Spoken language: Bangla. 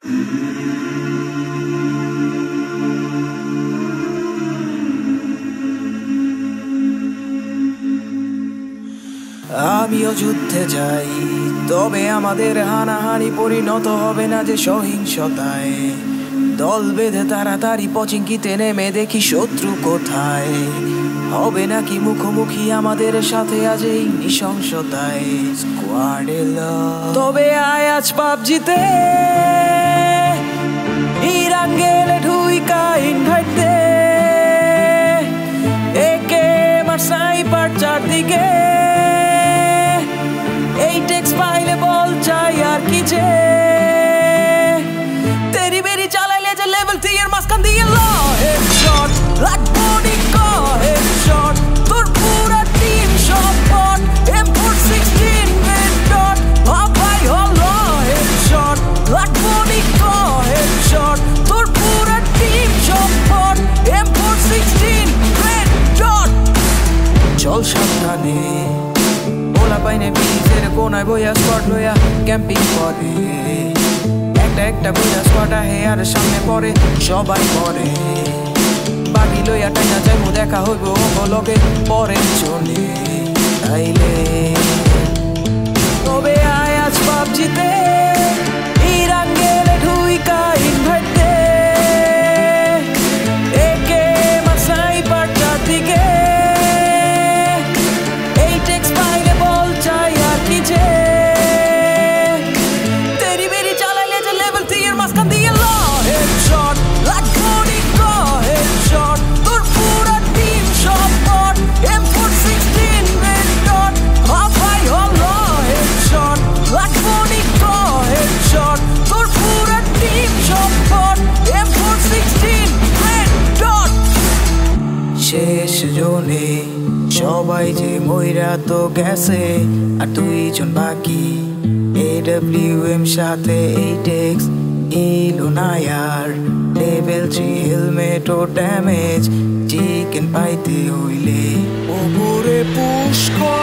আমিও যুদ্ধে যাই, তবে আমাদের হানাহানি পরিণত হবে না যে সহিংসতায়। দল বেঁধে তাড়াতাড়ি পচিঙ্কিতে নেমে দেখি শত্রু কোথায়। হবে নাকি মুখোমুখি আমাদের সাথে আজ এই নৃশংসতায়। স্কোয়াডে তবে আয় আজ পাবজিতে ইরাঙ্গেলে ঢুইকা ইনভাইট দে। একে মার সাইপার চারদিকে এই টেক্সট পাইলে বল চাই আর কি যে। তেরি বেরি চালাইলে যে লেভেল 3 এর মাঝখান দিয়ে ল হেডশট লাগবো নিক হেডশট। তোর পুরা টিম সব বট M416 রেড ডট ভাই হলো হেডশট লাগবো নিক হেডশট। তোর পুরা টিম সব বট M416 রেড ডট। চল সাবধানে বলা পাইনে বিচের কোনায় বইয়া স্পট লইয়া ক্যাম্পিং করে। একটা একটা বইয়া স্পট আহে আর সামনে পড়ে সবাই পড়ে। বাকি লইয়া টাইনা যাইবো দেখা হইব লগে পরে চলে তাইলে। তবে আয় আজ পাবজিতে ইরাঙ্গেলে ঢুইকা ইনভাইট দে। একে মার সাইপার চারদিকে এই টেক্সট পাইলে বল চাই আর কি যে। তেরি বেরি চালাইলে যে লেভেল 3 এর মাঝখান দিয়ে ল হেডশট লাগবো নিক হেডশট। তোর পুরা টিম সব বট M416 রেড ডট ভাই হলো হেডশট লাগবো নিক হেডশট। তোর পুরা টিম সব বট M416 রেড ডট। শেষ জোনে সবাই যে মইরা তো গেছে আর 2 জন বাকি। AWM সাথে 8x ইলো না আর লেভেল 3 হেলমেট ও ড্যামেজ চিকেন পাইতে হইলে ওপরে পুশ কর।